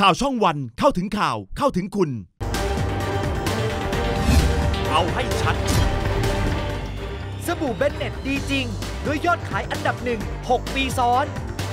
ข่าวช่องวันเข้าถึงข่าวเข้าถึงคุณเอาให้ชัดสบู่เบนเน็ตดีจริงด้วยยอดขายอันดับ1 6 ปีซ้อน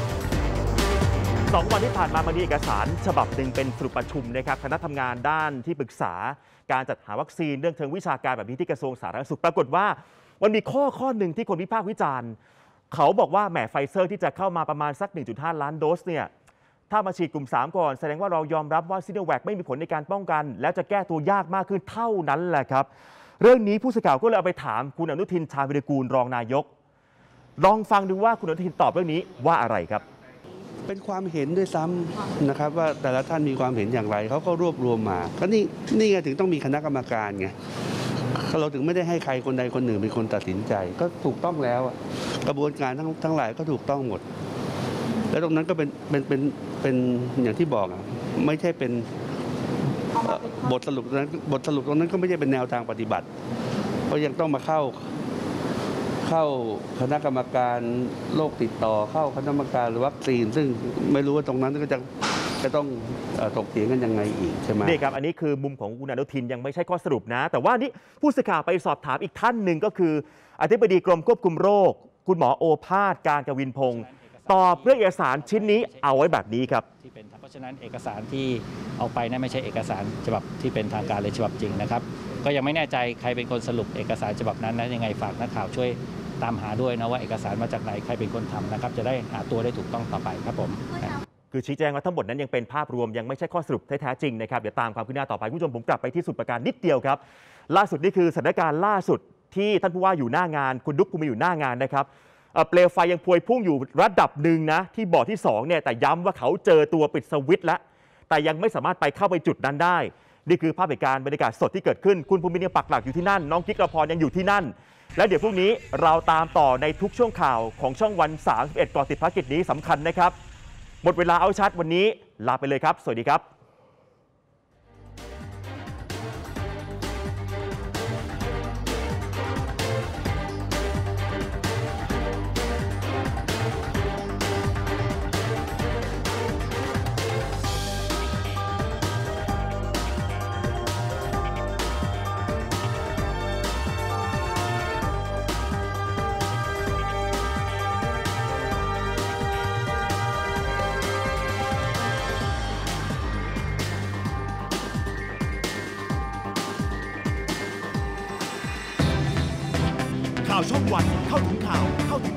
2 วันที่ผ่านมามีเอกสารฉบับหนึ่งเป็นสรุปประชุมนะครับคณะทำงานด้านที่ปรึกษาการจัดหาวัคซีนเรื่องเชิงวิชาการแบบนี้ที่กระทรวงสาธารณสุขปรากฏว่ามันมีข้อหนึ่งที่คนวิพากษ์วิจารณ์เขาบอกว่าแหมไฟเซอร์ที่จะเข้ามาประมาณสัก 1.5 ล้านโดสเนี่ยถ้ามาฉีดกลุ่ม3ก่อนแสดงว่าเรายอมรับว่าซิโนแวคไม่มีผลในการป้องกันแล้วจะแก้ตัวยากมากขึ้นเท่านั้นแหละครับเรื่องนี้ผู้สื่อข่าวก็เลยเอาไปถามคุณอนุทินชาญวิรากูลรองนายกลองฟังดูว่าคุณอนุทินตอบเรื่องนี้ว่าอะไรครับเป็นความเห็นด้วยซ้ำนะครับว่าแต่ละท่านมีความเห็นอย่างไรเขาก็รวบรวมมาก็นี่ไงถึงต้องมีคณะกรรมการไงเราถึงไม่ได้ให้ใครคนใดคนหนึ่งเป็นคนตัดสินใจก็ถูกต้องแล้วกระบวนการทั้งหลายก็ถูกต้องหมดแล้วตรงนั้นก็เป็นอย่างที่บอกไม่ใช่เป็นบทสรุปนั้นตรงนั้นก็ไม่ใช่เป็นแนวทางปฏิบัติเพราะยังต้องมาเข้าคณะกรรมการโรคติดต่อเข้าคณะกรรมการวัคซีนซึ่งไม่รู้ว่าตรงนั้นก็จะต้องถกเถียงกันยังไงอีกใช่ไหมนี่ครับอันนี้คือมุมของคุณอนุทินยังไม่ใช่ข้อสรุปนะแต่ว่านี่ผู้สื่อข่าวไปสอบถามอีกท่านหนึ่งก็คืออธิบดีกรมควบคุมโรคคุณหมอโอภาสการกวินพงศ์ตอบเรื่องเอกสารชิ้นนี้เอาไว้แบบนี้ครับเพราะฉะนั้นเอกสารที่เอาไปนั่นไม่ใช่เอกสารฉบับที่เป็นทางการเลยฉบับจริงนะครับก็ยังไม่แน่ใจใครเป็นคนสรุปเอกสารฉบับนั้นนะยังไงฝากนักข่าวช่วยตามหาด้วยนะว่าเอกสารมาจากไหนใครเป็นคนทำนะครับจะได้หาตัวได้ถูกต้องต่อไปครับผมคือชี้แจงว่าทั้งหมดนั้นยังเป็นภาพรวมยังไม่ใช่ข้อสรุปแท้จริงนะครับเดี๋ยวตามความคืบหน้าต่อไปคุณผู้ชมผมกลับไปที่สุดประการนิดเดียวครับล่าสุดนี่คือสถานการณ์ล่าสุดที่ท่านผู้ว่าอยู่หน้างานคุณดุ๊กภูมิอยู่หน้างานนะครับเปลวไฟยังพวยพุ่งอยู่ระดับหนึ่งนะที่บ่อที่2เนี่ยแต่ย้ำว่าเขาเจอตัวปิดสวิตช์แล้วแต่ยังไม่สามารถไปเข้าไปจุดนั้นได้นี่คือภาพเหตุการณ์บรรยากาศสดที่เกิดขึ้นคุณภูมิยังปักหลักอยู่ที่นั่นน้องกิ๊กกระพรยังอยู่ที่นั่นและเดี๋ยวพรุ่งนี้เราตามต่อในทุกช่วงข่าวของช่องวัน31ก่อติดภารกิจนี้สำคัญนะครับหมดเวลาเอาชัดวันนี้ลาไปเลยครับสวัสดีครับข่าวช่องวันเข้าถึงข่าวเข้าถึง